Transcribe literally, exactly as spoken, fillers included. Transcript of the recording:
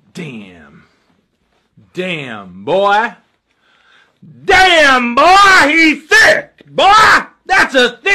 Damn. Damn, boy. Damn, boy, he's thick. Boy, that's a thick